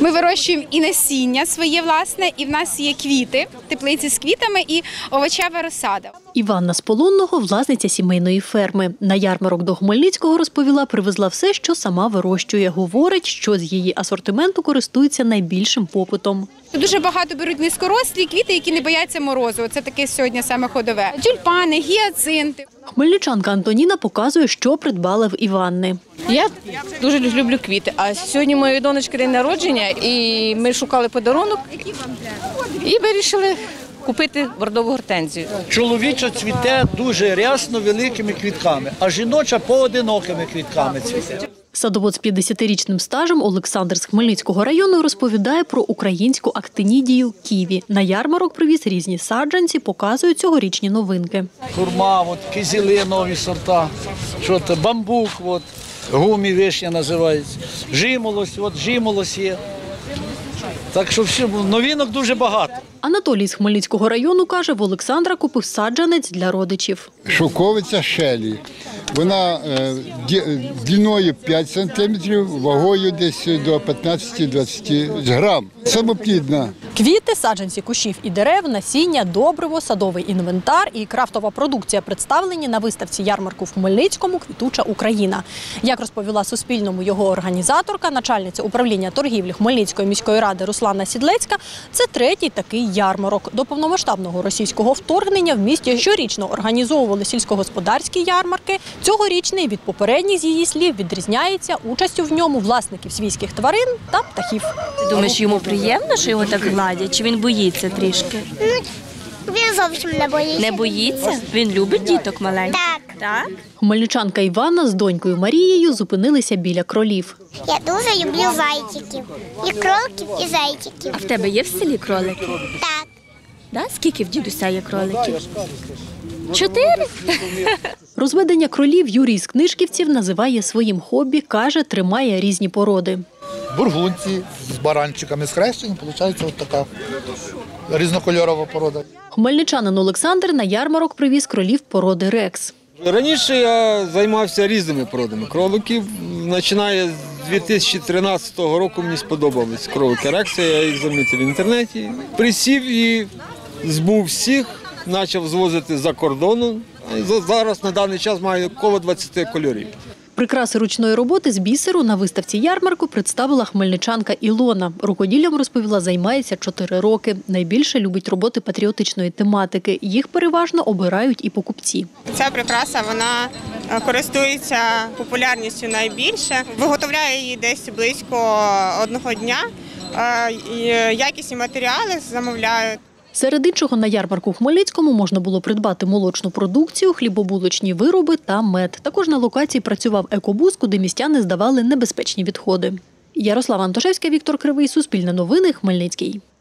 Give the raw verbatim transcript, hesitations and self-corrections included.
Ми вирощуємо і насіння своє власне, і в нас є квіти, теплиці з квітами і овочева розсада. Іванна з Полонного – власниця сімейної ферми. На ярмарок до Хмельницького, розповіла, привезла все, що сама вирощує. Говорить, що з її асортименту користується найбільшим попитом. Дуже багато беруть низькорослі квіти, які не бояться морозу. Це таке сьогодні саме ходове. Тюльпани, гіацинти. Хмельничанка Антоніна показує, що придбала в Іванни. Я дуже люблю квіти, а сьогодні моєї донечки день народження, і ми шукали подарунок і вирішили купити бордову гортензію. Чоловіча цвіте дуже рясно великими квітками, а жіноча поодинокими квітками цвіте. Садовод з п'ятдесятирічним стажем Олександр з Хмельницького району розповідає про українську актинідію ківі. На ярмарок привіз різні саджанці, показують цьогорічні новинки. Хурма, от, кизіли, нові сорта, що то, бамбук, от, гумі вишня називається, жимолость, от жимолость є. Так що все, новинок дуже багато. Анатолій з Хмельницького району каже, в Олександра купив саджанець для родичів. Шовковиця Шелі. Вона е, длиною п'ять сантиметрів, вагою десь до п'ятнадцяти-двадцяти грам. Самоплідна. Квіти, саджанці кущів і дерев, насіння, добриво, садовий інвентар і крафтова продукція представлені на виставці ярмарку в Хмельницькому «Квітуча Україна». Як розповіла Суспільному його організаторка, начальниця управління торгівлі Хмельницької міської ради Руслана Сідлецька, це третій такий ярмарок. До повномасштабного російського вторгнення в місті щорічно організовували сільськогосподарські ярмарки. Цьогорічний від попередніх, з її слів, відрізняється участю в ньому власників свійських тварин та птахів. Ти думаєш, йому приємно, що його так гладять? Чи він боїться трішки? Він зовсім не боїться. Не боїться? Він любить діток маленьких? Так. Так? Хмельничанка Іванна з донькою Марією зупинилися біля кролів. Я дуже люблю зайчиків. І кроликів, і зайчиків. А в тебе є в селі кролики? Так. Да? Скільки в дідуся є кроликів? Чотири? Розведення кролів Юрій з Книжківців називає своїм хобі, каже, тримає різні породи. Бургунці з баранчиками схрещені, виходить ось така різнокольорова порода. Хмельничанин Олександр на ярмарок привіз кролів породи рекс. Раніше я займався різними породами кроликів. Починає з дві тисячі тринадцятого року мені сподобались кролики рекси, я їх замітив в інтернеті. Присів і збув всіх, почав звозити за кордону. Зараз на даний час маю коло двадцяти кольорів. Прикраси ручної роботи з бісеру на виставці ярмарку представила хмельничанка Ілона. Рукоділлям, розповіла, займається чотири роки. Найбільше любить роботи патріотичної тематики. Їх переважно обирають і покупці. Ця прикраса, вона користується популярністю найбільше. Виготовляю її десь близько одного дня. Якісні матеріали замовляю. Серед іншого на ярмарку в Хмельницькому можна було придбати молочну продукцію, хлібобулочні вироби та мед. Також на локації працював екобус, куди містяни здавали небезпечні відходи. Ярослава Антошевська, Віктор Кривий, Суспільне новини, Хмельницький.